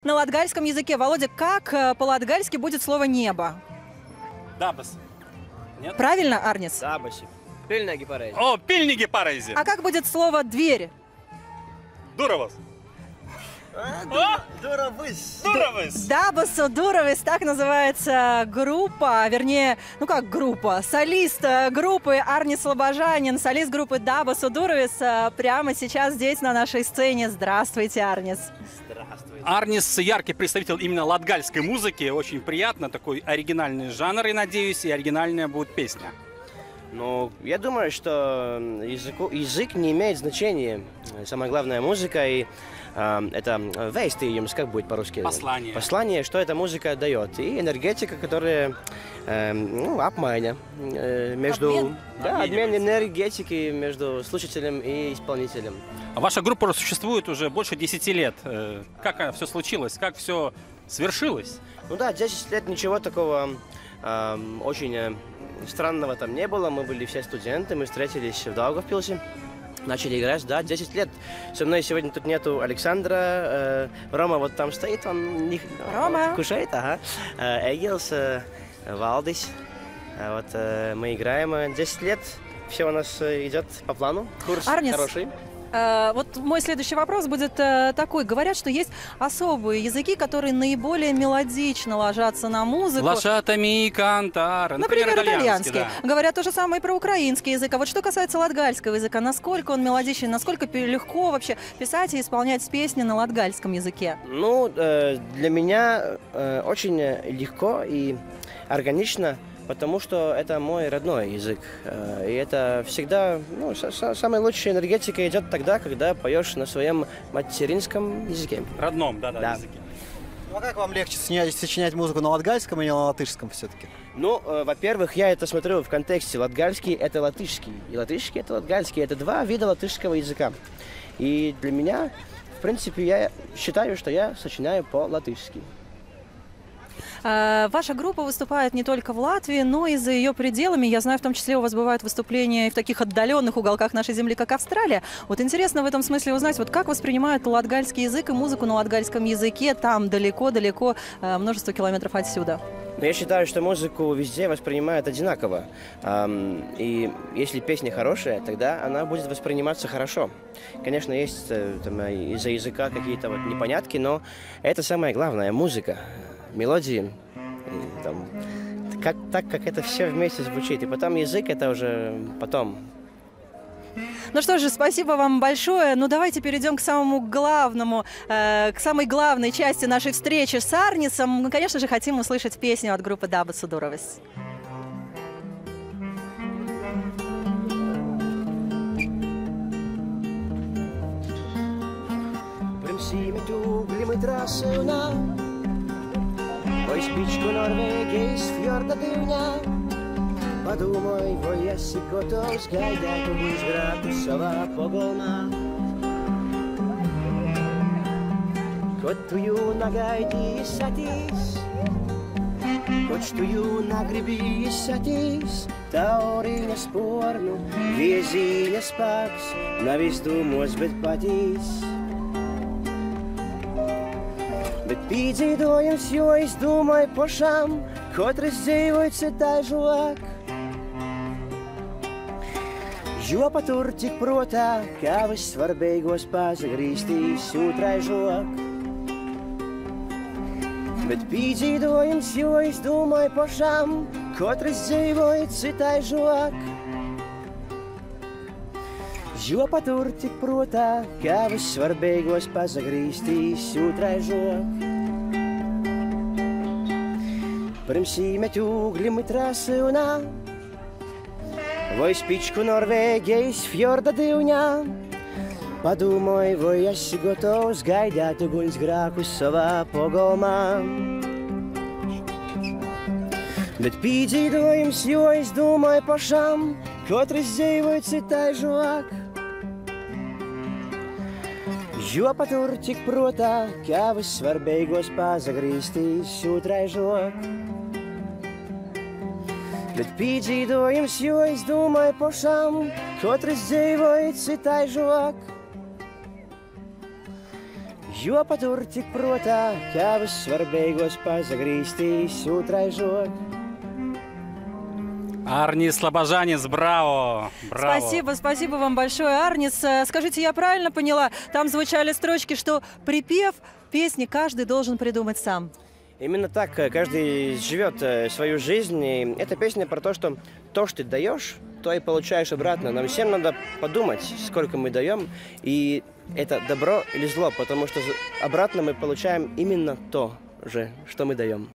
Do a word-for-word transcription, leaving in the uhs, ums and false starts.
На латгальском языке, Володя, как э, по-латгальски будет слово «небо»? Дабас. Нет? Правильно, Арнис? Дабаси. Пильнеги парези. О, пильники парези. А как будет слово «дверь»? Дуровос. Дуровыс. Дуровос. Дабасу Дуровис, так называется группа, вернее, ну как группа, солист э, группы Арнис Слобожанин, солист группы Дабасу Дуровис э, прямо сейчас здесь на нашей сцене. Здравствуйте, Арнис. Здравствуйте. Арнис яркий представитель именно латгальской музыки. Очень приятно. Такой оригинальный жанр, и, надеюсь, и оригинальная будет песня. Ну, я думаю, что языку, язык не имеет значения. Самое главное — музыка, и э, это vēstījums, как будет по-русски? Послание. Послание, что эта музыка дает. И энергетика, которая, э, ну, обмайня э, между... Обмен? Да, обмен энергетики между слушателем и исполнителем. Ваша группа существует уже больше десяти лет. Э, Как все случилось? Как все свершилось? Ну да, десять лет ничего такого э, очень э, странного там не было. Мы были все студенты, мы встретились в Даугавпилсе, начали играть, да, десять лет. Со мной сегодня тут нету Александра, э, Рома вот там стоит, он не, Рома. вот, кушает, ага. Э, Эгилс, э, Валдис. А вот э, мы играем десять лет, все у нас э, идет по плану, курс Арнис, хороший. Э, вот мой следующий вопрос будет э, такой. Говорят, что есть особые языки, которые наиболее мелодично ложатся на музыку. Лошатами кантара. Например, итальянский. да. Говорят то же самое и про украинский язык. А вот что касается латгальского языка, насколько он мелодичный, насколько пи- легко вообще писать и исполнять песни на латгальском языке? Ну, э, для меня э, очень легко и органично, потому что это мой родной язык. Э, И это всегда, ну, са- са- самая лучшая энергетика идет тогда, когда поешь на своем материнском языке. Родном, да, да, Да. языке. Ну а как вам легче сочинять, сочинять музыку на латгальском или на латышском все-таки? Ну, э, во-первых, я это смотрю в контексте. Латгальский — это латышский, и латышский — это латгальский. Это два вида латышского языка. И для меня, в принципе, я считаю, что я сочиняю по-латышски. Э, Ваша группа выступает не только в Латвии, но и за ее пределами. Я знаю, в том числе у вас бывают выступления и в таких отдаленных уголках нашей земли, как Австралия. Вот интересно в этом смысле узнать, вот как воспринимают латгальский язык и музыку на латгальском языке там далеко-далеко, э, множество километров отсюда. Но я считаю, что музыку везде воспринимают одинаково. Ам, И если песня хорошая, тогда она будет восприниматься хорошо. Конечно, есть э, там, э, из-за языка какие-то вот непонятки, но это самое главное — музыка, мелодии, и, там, как, так как это все вместе звучит. И потом язык — это уже потом. Ну что же, спасибо вам большое. Ну давайте перейдем к самому главному, э, к самой главной части нашей встречи с Арнисом. Мы, конечно же, хотим услышать песню от группы Дабасу Дуровис. Примсime угли мы трассы на Ой, спичку Норвегии с фьорда дивня. Подумай, ой, если готов сгайдать углы с градусова поголма. Котую на гайди сатись, Кочтую на гриби сатись, Таори не спорну, вези не спакс, На везду может быть patīs. Bet pīdzīdojums, jo es domāju pašām, katrs dzīvoja citaižāk. Jo patur tik protā, kā vissvarbeigos pazagrīstīs otraižāk. Bet pīdzīdojums, jo es domāju pašām, katrs dzīvoja citaižāk. Jo patur tik protā, kā vissvarbeigos pazagrīstīs otraižāk. Примсиmet угли мы трассы уна, Вой спичку Норвегии с фьорда дивня. Подумай, вой esi готовs gaidāt uguns grākus savā pogolmā. Bet pīdzīdojums, jo es domāju pašām, katrs dzīvoja citaižāk. Jo patur tik protā, kā vissvarbeigos pazagrīstīs otraižāk. Bet pīdzīdojums, jo es domāju pašām, katrs dzīvoja citaižāk. Jo patur tik protā, ķēvis svarbeigos pazagrīstīs utraižot. Арнис Слобожанец, браво! Браво! Спасибо, спасибо вам большое, Арнис. Э, Скажите, я правильно поняла? Там звучали строчки, что припев песни каждый должен придумать сам. Именно так, каждый живет э, свою жизнь. И эта песня про то, что то, что ты даешь, то и получаешь обратно. Нам всем надо подумать, сколько мы даем, и это добро или зло, потому что обратно мы получаем именно то же, что мы даем.